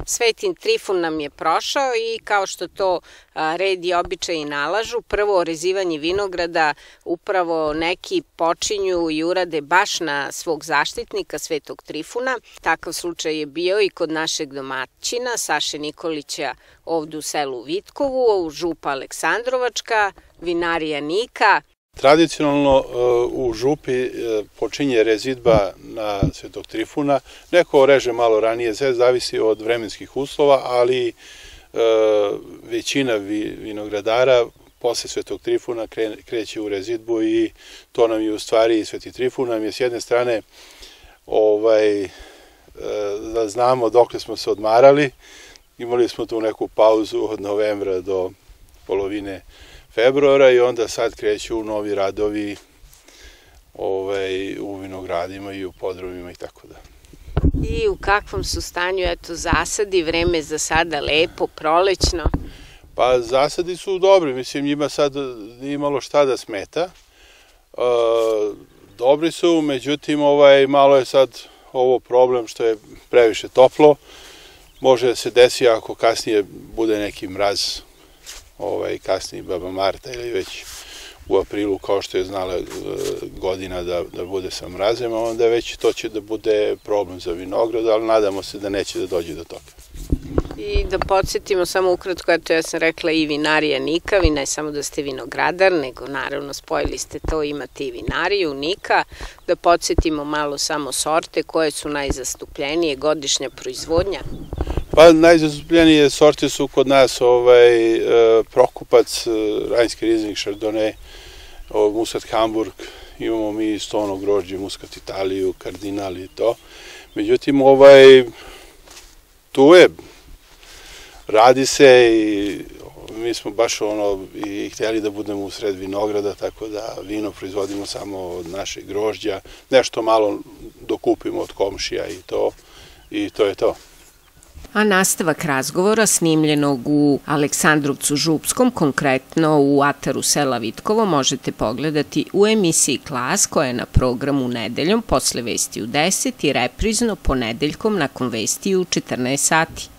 Svetin Trifun nam je prošao i kao što to red i običaji nalažu, prvo orezivanje vinograda upravo neki počinju i urade baš na svog zaštitnika Svetog Trifuna. Takav slučaj je bio i kod našeg domaćina Saše Nikolića ovde u selu Vitkovu, župa Aleksandrovačka, vinarija Nika. Tradicionalno u župi počinje rezidba na Svetog Trifuna. Neko reže malo ranije, sve zavisi od vremenskih uslova, ali većina vinogradara posle Svetog Trifuna kreće u rezidbu i to nam je u stvari Sveti Trifun nam je s jedne strane da znamo dokle smo se odmarali. Imali smo tu neku pauzu od novembra do polovine februara i onda sad kreću novi radovi u vinogradima i u podrumima i tako da. I u kakvom su stanju, eto, zasadi, vreme za sada lepo, prolećno? Pa zasadi su dobri, mislim njima sad nije imalo šta da smeta. Dobri su, međutim malo je sad ovo problem što je previše toplo. Može da se desi ako kasnije bude neki mraz, kasnije Baba Marta ili već u aprilu kao što je znala godina da bude sa mrazem, a onda već to će da bude problem za vinograd, ali nadamo se da neće da dođe do toga. I da podsjetimo samo ukratko, eto ja sam rekla i vinarija Nika, vi ne samo da ste vinogradar, nego naravno spojili ste to, imate i vinariju Nika, da podsjetimo malo samo sorte koje su najzastupljenije, godišnja proizvodnja. Pa najzastupljenije sorte su kod nas Prokupac, Rajnski Rizling, Chardonnay, Muscat Hamburg, imamo mi Stono grožđe, Muscat Italiju, Kardinal i to. Međutim, tu je, radi se i mi smo baš i htjeli da budemo u sred vinograda, tako da vino proizvodimo samo od našeg grožđa, nešto malo dokupimo od komšija i to je to. A nastavak razgovora snimljenog u Aleksandrovcu Župskom, konkretno u ataru sela Vitkovo, možete pogledati u emisiji Klas koja je na programu nedeljom posle vesti u 10 i reprizno ponedeljkom nakon vesti u 14 sati.